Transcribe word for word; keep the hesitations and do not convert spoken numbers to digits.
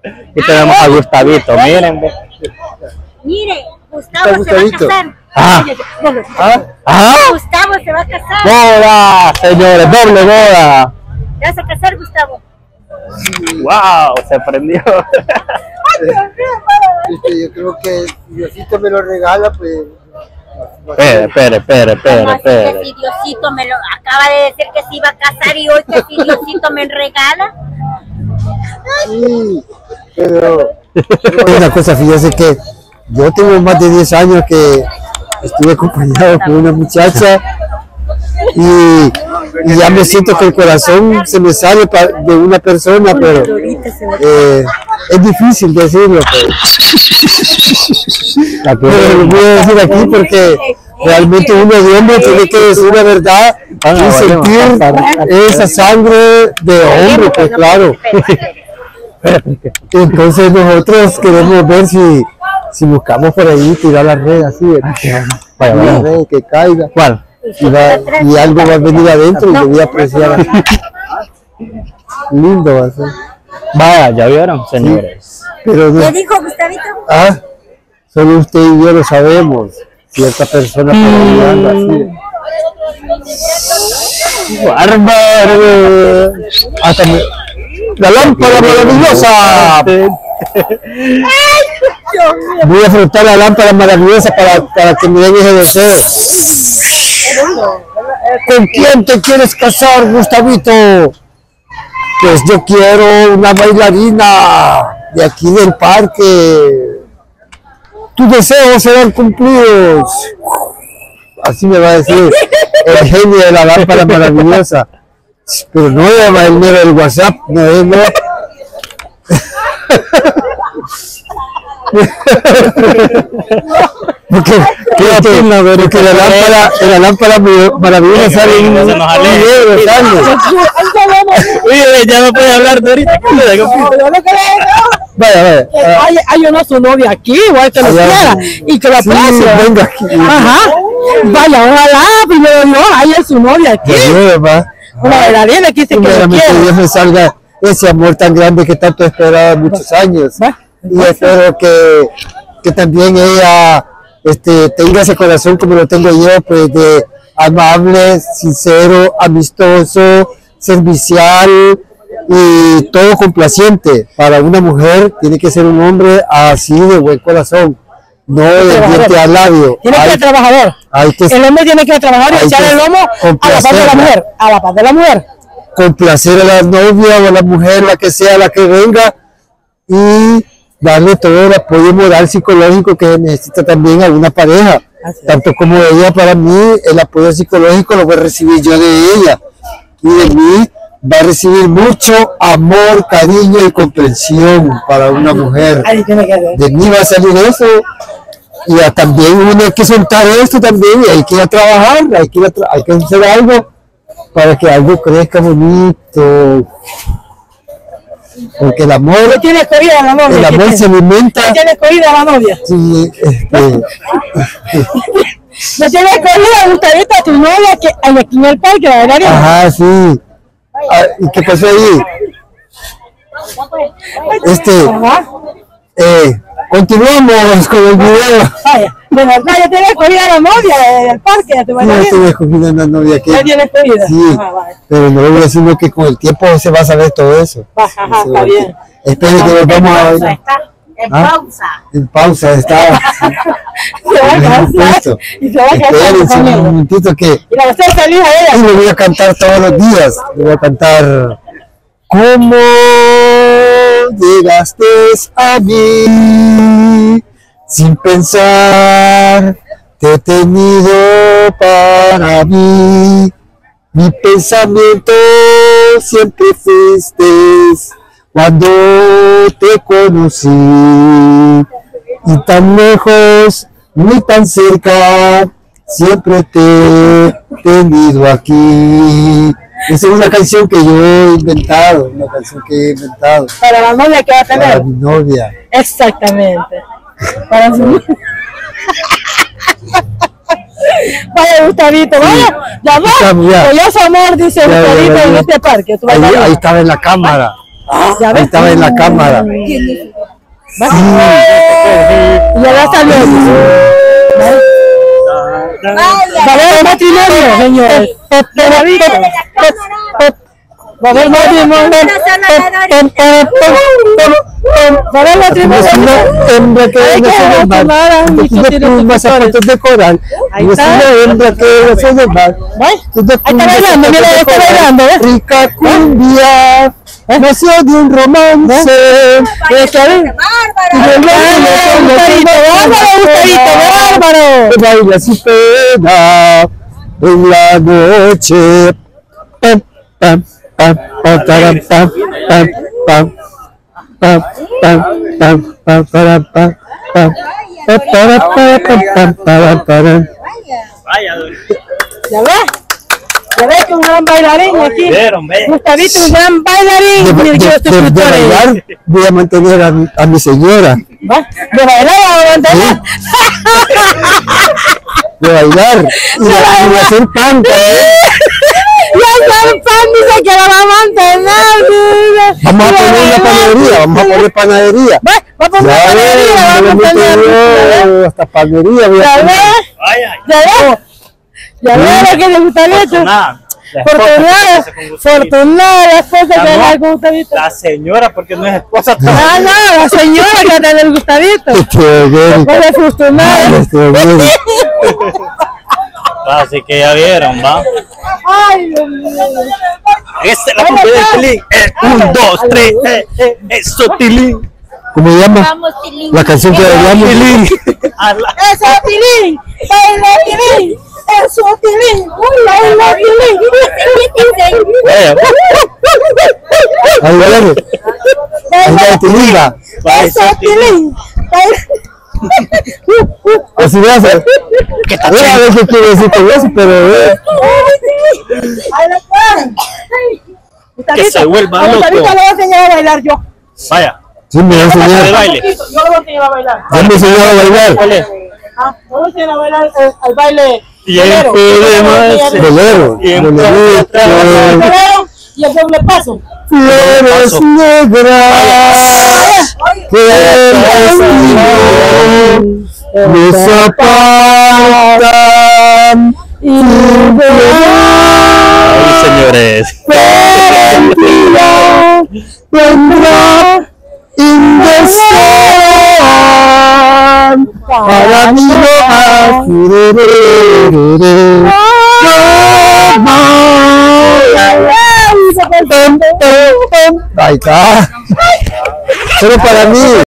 Y tenemos a Gustavito, miren. Mire, Gustavo se va a casar. Ah. ¿Ah? ¿Ah? Gustavo se va a casar. ¡Boda, señores! ¡Doble boda! ¿Te vas a casar, Gustavo? ¡Wow! Se prendió. Este, yo creo que si Diosito me lo regala, pues... Espere, espere, espere, espere, ¿Cómo así que espere. si Diosito me lo acaba de decir que se iba a casar y hoy que si Diosito me regala? Sí, pero... pero una cosa, fíjese que yo tengo más de diez años que estuve acompañado con una muchacha y, y ya me siento que el corazón se me sale de una persona, pero eh, es difícil decirlo. Pero, pero lo voy a decir aquí porque realmente uno de hombre tiene que decir la verdad y sentir esa sangre de hombre, pues claro. Entonces nosotros queremos ver si, si buscamos por ahí tirar la red así, para la red que caiga. ¿Cuál? Y, va, y algo va a venir adentro y lo voy a apreciar. Lindo va a ser. Vaya, ¿ya vieron, señores? Sí, pero no, ¿Qué dijo Gustavito? Ah, solo usted y yo lo sabemos. Cierta persona por ahí anda así. ¡Bárbaro! Hasta me... ¡La lámpara maravillosa! Voy a frotar la lámpara maravillosa para, para que me den ese deseo. ¿Con quién te quieres casar, Gustavito? Pues yo quiero una bailarina de aquí del parque. Tus deseos serán cumplidos. Así me va a decir el genio de la lámpara maravillosa. Pero no llama el número del WhatsApp, no es no. Porque, porque, porque la lámpara, la lámpara maravillosa sale en un video de años. Oye, ya no puede hablar de ahorita. Vaya, vaya. Hay, hay una su novia aquí, igual que lo quiera, y que lo Sí, aprecia. venga aquí. Ajá. Vaya, ojalá, primero no, ahí es su novia aquí. Una bailarina que dice que lo Primeramente, quiere. Dios me salga ese amor tan grande que tanto he esperado muchos años. Y espero que, que también ella este, tenga ese corazón como lo tengo yo, pues de amable, sincero, amistoso, servicial y todo complaciente. Para una mujer tiene que ser un hombre así de buen corazón, no de diente al labio. Tiene que ser trabajador. Hay que, el hombre tiene que trabajar y echar el lomo a la paz de la mujer. A la paz de la mujer. Complacer a la novia o a la mujer, la que sea, la que venga, y darle todo el apoyo moral, psicológico que necesita también a una pareja. Tanto como ella, para mí, el apoyo psicológico lo voy a recibir yo de ella. Y de mí va a recibir mucho amor, cariño y comprensión para una mujer. De mí va a salir eso. Y a, también uno hay que soltar esto también, y hay que ir a trabajar, hay que, ir a tra hay que hacer algo para que algo crezca bonito. Porque el amor, ¿Le tiene escogida a la novia? el amor se alimenta. ¿Le tiene escogida a la novia? Sí, este, ¿Le tiene escogida a Gustavito, a tu novia, que aquí en el parque, la verdad? Ajá, sí. Ah, ¿y qué pasó ahí? Este, eh, continuamos con el video. Vaya, de verdad, ya tiene escogida a la novia del parque, de tu Sí, bailarina. ya tuve escogida una novia que... ¿Ya tiene escogida? Sí, Ajá, vaya. pero no le voy a decir no, que con el tiempo se va a saber todo eso. Ajá, ajá, está bien. Espero que nos vamos a bailar. En ¿Ah? pausa. En pausa está. Se va a casar y se va a casar Espérense con un él. momentito que... Y la va a hacer feliz a ella. Y le voy a cantar todos los días. Le voy a cantar... ¿Cómo llegaste a mí? Sin pensar, te he tenido para mí. Mi pensamiento siempre fuiste cuando te conocí. Y tan lejos, ni tan cerca, siempre te he tenido aquí. Esa es una canción que yo he inventado, una canción que he inventado. Para la novia que va a tener. Para mi novia. Exactamente. Para su... Vaya, Gustavito, vaya. Ya va. Estamos ya. Pues ya su amor, dice Ya, ya, Gustavito ya, ya. en este parque. Tu Ahí, bailarina. ahí estaba en la cámara. Ya Ahí ves. estaba en la cámara. ¿Va? Y ahora salió. Va a haber matrimonio, señores. Va a haber matrimonio. Va a haber matrimonio. Es una hembra que Hay que nació del mar. vacunar, Que hijo, tiene tiene plumas, suscriptores. zapatos de coral. Ahí Y es está. una hembra que nació del mar. ¿Ves? Tiene Ahí está plumas, bailando, mira, zapatos de está coral. bailando, ¿ves? Rica cumbia. Nació de un romance. ¿Ves? ¿Sabes? Gustavito, bárbaro, Gustavito, bárbaro. Baila sin pena en la noche. Pam, pam, pam, pam, taram, pam, pam, pam, pam, pam, pam, pam, taram, pam, pam, pam, taram, pam, pam, pam, taram, taram. ¿Ya ves? ¿Ya ves que un gran bailarín aquí? Gustavito, un gran bailarín. De, Mira, de- que los de- de suscriptores. bailar voy a mantener a, mi- a mi señora. ¿Va? ¿De bailar o de mantener? De bailar y de, y de hacer pan también. Ya saben, pan dice que la va a mantener. Vamos a poner una panadería, vamos a poner panadería. Va, va a poner Ya panadería, va a ves, mantener. yo, hasta panadería voy a ¿Ya poner. ves? ¿Ya ves? ¿Ya ves lo que le gusta el hecho? Fortunada, fortunada la esposa que le con Gustavito. La señora, porque no es esposa. Ah, no, la señora que tiene el Gustavito. Este, bien, Pues es fortunada. este, bien. Así que ya vieron, va. Ay, Dios mío. Esta es la cumbia del Tilín. Eh, un, dos, tres. Eh, eh, eso, Tilín. ¿Cómo se llama? Vamos, Tilín. La canción que bailamos. A la- ¡Eso, Tilín! ¡Baila, Tilín! ¡Eso, Tilín! ¡Baila, Tilín! Vaya. Ahí bailamos. Ahí va tu linda. ¡Eso, Tilín! Así va a ser. Ahora a ver qué quiere decir con eso, pero eh. ¡Ahí la está! Que se vuelva A Gustavito loco. le voy a enseñar a bailar yo. Vaya, Sí, me va a de enseñar. baile. Yo le voy a enseñar a bailar. Ya me enseñó a bailar. Ah, le voy a enseñar a bailar el, el baile. Tiempo bolero. de más. Bolero. Tiempo de Bolero. atrás. El bolero y el doble paso. Flores Paso. negras que el destino nos apartan y Ay, señores. vendrá, vendrá y desean para mí no Ahí está. Solo para mí.